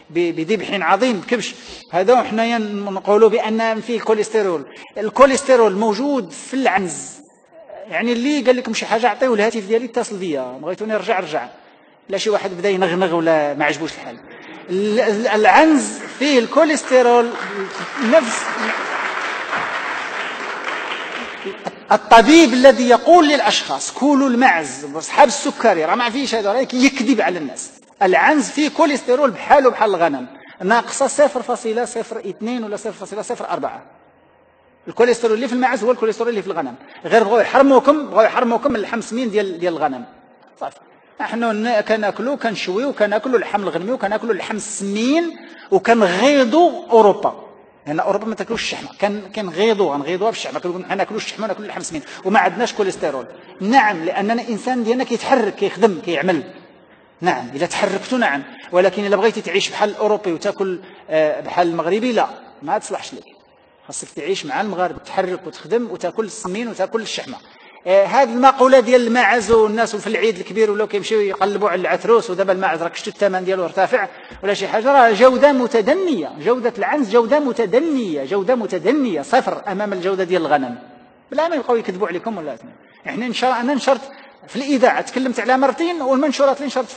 بذبح عظيم كبش. هذا حنايا نقولوا بأن فيه كوليسترول. الكوليسترول موجود في العنز. يعني اللي قال لكم شي حاجة أعطيه الهاتف ديالي اتصل بيا، بغيتوني رجع. لا شي واحد بدا ينغنغ ولا ما عجبوش الحال. العنز فيه الكوليسترول نفس الطبيب الذي يقول للأشخاص كلوا المعز واصحاب السكري راه ما فيش هذا، يكذب على الناس. العنز فيه كوليسترول بحاله بحال الغنم، ناقصه 0.02 ولا 0.04. الكوليسترول اللي في المعز هو الكوليسترول اللي في الغنم، غير بغاو يحرموكم من اللحم سمين ديال الغنم. صافي. احنا كناكلوا كنشويو كناكلوا اللحم الغنمي وكناكلوا اللحم السمين وكنغيضوا اوروبا. لان اوروبا ما تاكلوش الشحمه، غنغيضوها بالشحمه، كنقولوا حنا ناكلوا الشحمه وناكلوا اللحم السمين وما عندناش كوليسترول. نعم، لاننا الانسان ديالنا كيتحرك كيخدم كيعمل. نعم اذا تحركتوا نعم، ولكن الا بغيتي تعيش بحال الاوروبي وتاكل بحال المغربي لا، ما تصلحش لك. خاصك تعيش مع المغاربه، تحرك وتخدم وتاكل السمين وتاكل الشحمه. هذه المقوله ديال الماعز والناس في العيد الكبير ولاو كيمشيو يقلبوا على العتروس ودابا الماعز راك شفتوا الثمن ديالو ارتفع ولا شي حاجه، راه جوده متدنيه. جوده العنز جوده متدنيه صفر امام الجوده ديال الغنم. بلا ما يبقاو يكذبوا عليكم ولا انا نشرت في الاذاعه تكلمت على مرتين، والمنشورات اللي نشرت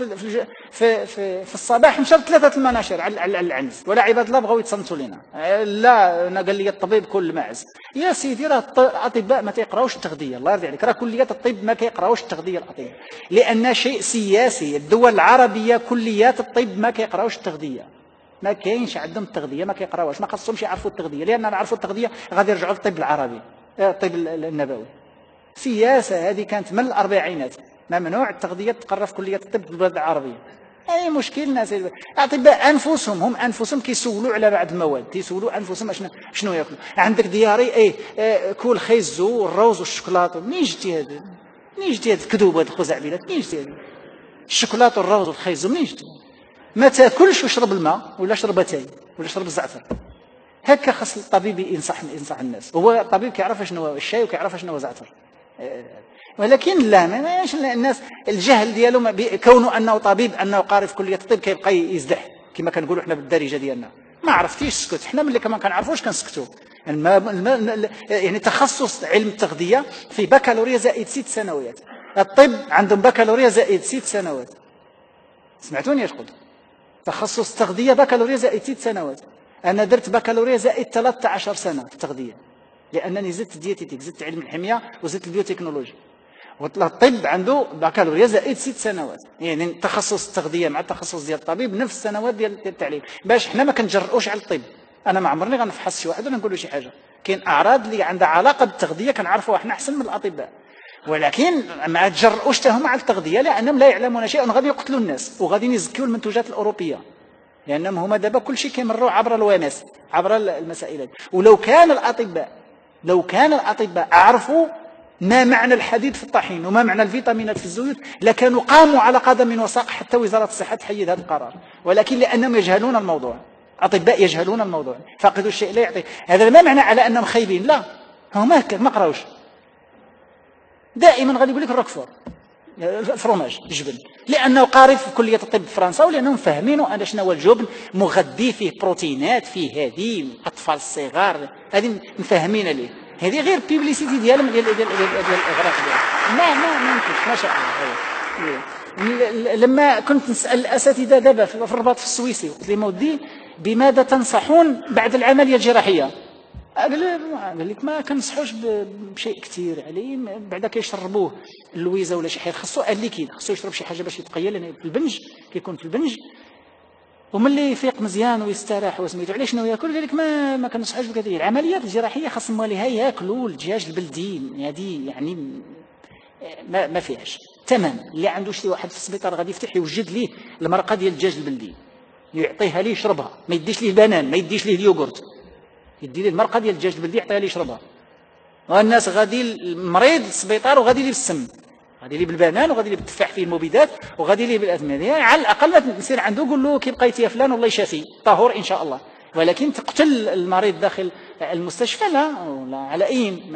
في الصباح نشرت 3 المناشر على العنز. ولا عباد الله بغاو يتصنتوا لنا. لا انا قال لي الطبيب كل معز. يا سيدي راه الاطباء ما تيقراوش التغذيه، الله يرضي عليك. راه كليات الطب ما كيقراوش التغذيه الاطباء، لان شيء سياسي. الدول العربيه كليات الطب ما كيقراوش التغذيه، ما كاينش عندهم التغذيه، ما كيقراوهاش، ما خصهمش يعرفوا التغذيه، لان نعرفوا التغذيه غادي يرجعوا للطب العربي، الطب النبوي. سياسه هذه كانت من الاربعينات، ممنوع التغذيه تقرا في كليه الطب في البلاد العربيه. اي مشكل. الناس الاطباء انفسهم هم انفسهم كيسولوا على بعض المواد، كيسولوا انفسهم شنو ياكلوا. عندك دياري كول خيزو والروز والشوكولاته. منين جبتي هذا؟ الكذوب هذه الخزعبيلات؟ منين جبتي هذه الشوكولاته والروز والخيزو؟ منين جبتي؟ ما تاكلش واشرب الماء ولا شرب اتاي ولا شرب الزعتر. هكا خاص الطبيب ينصح الناس. هو الطبيب كيعرف شنو هو الشاي وكيعرف شنو هو الزعتر، ولكن لا ماشي الناس الجهل ديالو كونه انه طبيب انه قاري في كليه الطب كيبقى يزدح كما كنقولوا حنا بالدارجه ديالنا. ما عرفتيش سكت. حنا ملي كمان كنعرفوش كنسكتوا. يعني تخصص علم التغذيه في بكالوريا زائد 6 سنوات. الطب عندهم بكالوريا زائد 6 سنوات. سمعتوني اش قلت؟ تخصص التغذيه بكالوريا زائد 6 سنوات. انا درت بكالوريا زائد 13 سنه في التغذيه، لانني زدت ديتيتيك، زدت علم الحميه وزدت البيوتكنولوجي. والطب عنده بكالوريا زائد 6 سنوات. يعني تخصص التغذيه مع التخصص ديال الطبيب نفس السنوات ديال التعليم، باش حنا ما كنجرؤوش على الطب. انا ما عمرني غنفحص شي واحد ولا نقول له شي حاجه. كاين اعراض اللي عندها علاقه بالتغذيه كنعرفوها حنا احسن من الاطباء، ولكن ما تجرؤوش حتى هما على التغذيه، لانهم لا يعلمون شيئا وغادي يقتلوا الناس وغادي يزكيوا المنتوجات الاوروبيه، لانهم هما دابا كل شيء كيمروا عبر الومس، عبر المسائل هذه. ولو كان الاطباء عرفوا ما معنى الحديد في الطحين وما معنى الفيتامينات في الزيوت لكانوا قاموا على قدم وساق حتى وزاره الصحه تحيد هذا القرار، ولكن لانهم يجهلون الموضوع. اطباء يجهلون الموضوع، فاقدوا الشيء لا يعطي. هذا ما معنى على انهم خايبين، لا، هما ما قراوش. دائما غادي يقول لك الروكفور، الفرماج، الجبن، لانه قاري في كليه الطب في فرنسا، ولانهم فاهمينوا ان شنو هو الجبن، مغذي، فيه بروتينات، فيه هذه الاطفال الصغار، هذه مفهمين ليه. هذه غير بيبليسيتي ديالهم ديال الاغراق ديالهم. ما يمكنش. ما شاء الله. لما كنت نسال الاساتذه دابا في الرباط في السويسي، قلت لهم ودي بماذا تنصحون بعد العمليه الجراحيه؟ قال لك ما كنصحوش بشيء كثير عليه، بعدا كيشربوه اللويزه ولا شي حاجه، خاصو الليكيد، خاصو يشرب شي حاجه باش يتقيل، لان في البنج كيكون في البنج وملي يفيق مزيان ويستراح وسميتو عليه شنو ياكل. قال لك ما كنصحوش بكثير. العمليات الجراحيه خاص ماليها ياكلوا الدجاج البلدي، هذه يعني ما فيهاش تمام. اللي عنده شي واحد في السبيطار غادي يفتح يوجد ليه المرقه ديال الدجاج البلدي، يعطيها ليه يشربها، ما يديش ليه بنان، ما يديش ليه اليوغورت، يدي ليه المرقه ديال الدجاج البلدي يعطيها ليه يشربها. والناس غادي المريض للسبيطار وغادي ليه بالسم، غادي ليه بالبنان وغادي ليه بالتفاح فيه المبيدات وغادي ليه بالاثمان. يعني على الاقل نسير عنده قول له كي بقيت يا فلان والله يشافي طهور ان شاء الله، ولكن تقتل المريض داخل المستشفى لا، ولا على اي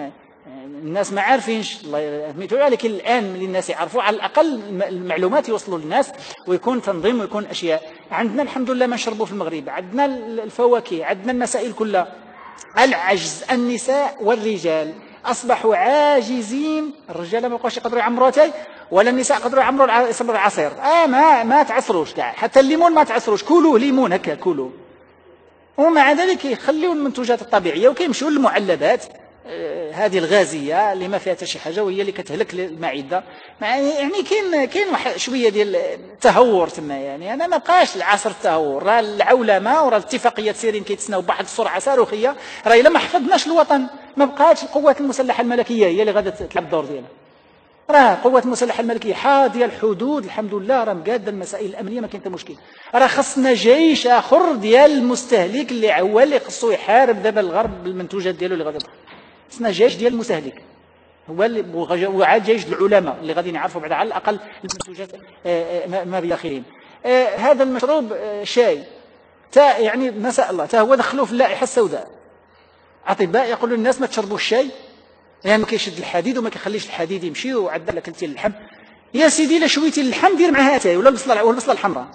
الناس ما عارفينش الله سميتو، لكن الان من الناس يعرفوا على الاقل المعلومات يوصلوا للناس، ويكون تنظيم ويكون اشياء. عندنا الحمد لله ما نشربوا في المغرب، عندنا الفواكه، عندنا المسائل كلها. العجز، النساء والرجال اصبحوا عاجزين. الرجال ما بقاوش يقدروا يعمروا اتاي، ولا النساء قدروا يعمروا العصير. ما تعصروش كاع، حتى الليمون ما تعصروش، كلوه ليمون هكا كلوه. ومع ذلك يخليوا المنتوجات الطبيعيه وكيمشيوا للمعلبات هذه الغازيه اللي ما فيها حتى شي حاجه، وهي اللي كتهلك المعده. يعني كاين واحد شويه ديال التهور تما. يعني انا ما بقاش العصر التهور، راه العولمه وراه الاتفاقيه سيرين كيتسناو بواحد السرعه صاروخيه. راه الا ما حفظناش الوطن ما بقاتش القوات المسلحه الملكيه هي اللي غادا تلعب الدور ديالها. راه القوات المسلحه الملكيه حاضيه الحدود الحمد لله، راه مقاده المسائل الامنيه، ما كاين حتى مشكل. راه خصنا جيش اخر ديال المستهلك اللي هو اللي خصو يحارب دابا الغرب بالمنتوجات ديالو اللي غادي تدخل. خصنا جيش ديال المستهلك، هو اللي وعاد جيش العلماء اللي غادي يعرفوا بعد على الاقل المنتوجات ما بداخلين. هذا المشروب شاي يعني نسأل الله هو دخلوه في اللائحه السوداء. اطباء يقولوا للناس ما تشربوا الشاي يعني ما كيشد الحديد وما كيخليش الحديد يمشي، وعدل لك كلتي اللحم. يا سيدي الا شويتي اللحم دير معها اتاي ولا البصله الحمراء.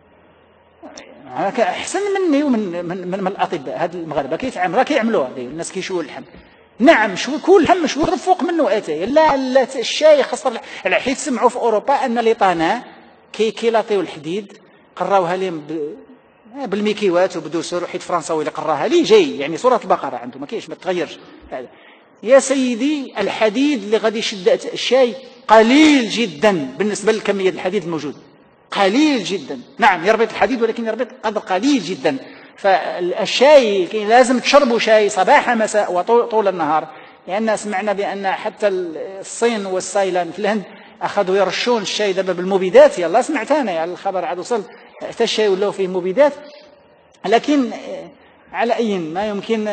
احسن مني ومن من الاطباء هاد المغاربه كيعملوها الناس كيشووا اللحم. نعم شوي كل اللحم شوي فوق منه اتاي. لا الشاي خاص حيت سمعوا في اوروبا ان ليطانا كيلاطيو الحديد، قراوها لهم بالميكيوات وبدوسر، وحيت فرنساوي اللي قراها لي جاي يعني صوره البقره عنده ما كاينش ما تغيرش. يا سيدي الحديد اللي غادي يشد الشاي قليل جدا بالنسبه لكميه الحديد الموجود، قليل جدا. نعم يربط الحديد ولكن يربط قدر قليل جدا. فالشاي لازم تشربوا شاي صباح مساء وطول النهار، لان سمعنا بان حتى الصين والسايلان في الهند اخذوا يرشون الشاي دابا بالمبيدات. يلا سمعت انا يعني الخبر عاد وصل حتى الشاي ولاو فيه مبيدات. لكن على اي ما يمكن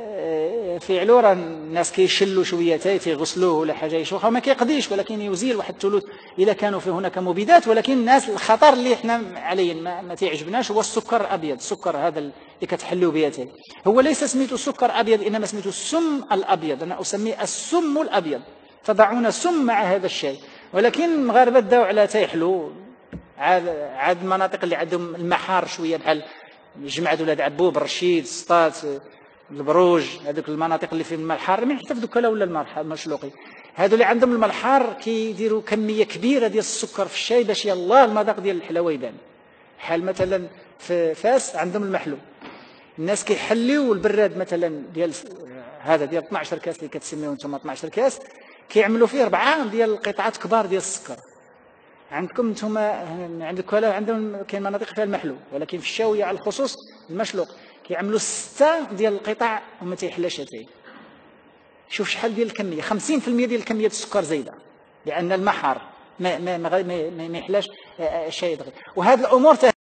في علورة الناس كيشلوا شويه تيغسلوه ولا حاجه يشوخها ما كيقضيش، ولكن يزيل واحد الثلث اذا كانوا في هناك مبيدات. ولكن الناس الخطر اللي احنا عليه ما تيعجبناش هو السكر الابيض. السكر هذا اللي كتحلوا به هو ليس سميته سكر ابيض، انما سميته السم الابيض. انا اسميه السم الابيض. تضعون سم مع هذا الشاي. ولكن المغاربه داو على تيحلوا عاد المناطق اللي عندهم المحار شويه بحال جماعه ولاد عبوب، الرشيد، سطات، البروج، هذوك المناطق اللي فيهم الماء الحار من حتى في دوكا ولا المشلوقي، هذو اللي عندهم الماء الحار كيديروا كميه كبيره ديال السكر في الشاي باش يلاه المذاق ديال الحلاوه يبان. بحال مثلا في فاس عندهم المحلو، الناس كيحليوا البراد مثلا ديال هذا ديال 12 كاس اللي كتسميوه انتم 12 كاس، كيعملوا فيه 4 ديال القطعات كبار ديال السكر. عندكم انتم عندهم كاين مناطق فيها المحلو، ولكن في الشاويه على الخصوص المشلوق كيعملوا 6 ديال القطع وما تيحلاش اتاي. شوف شحال ديال الكميه، 50% ديال الكميه السكر زايده، لان المحر ما يحلاش شيء دغيا. وهذه الامور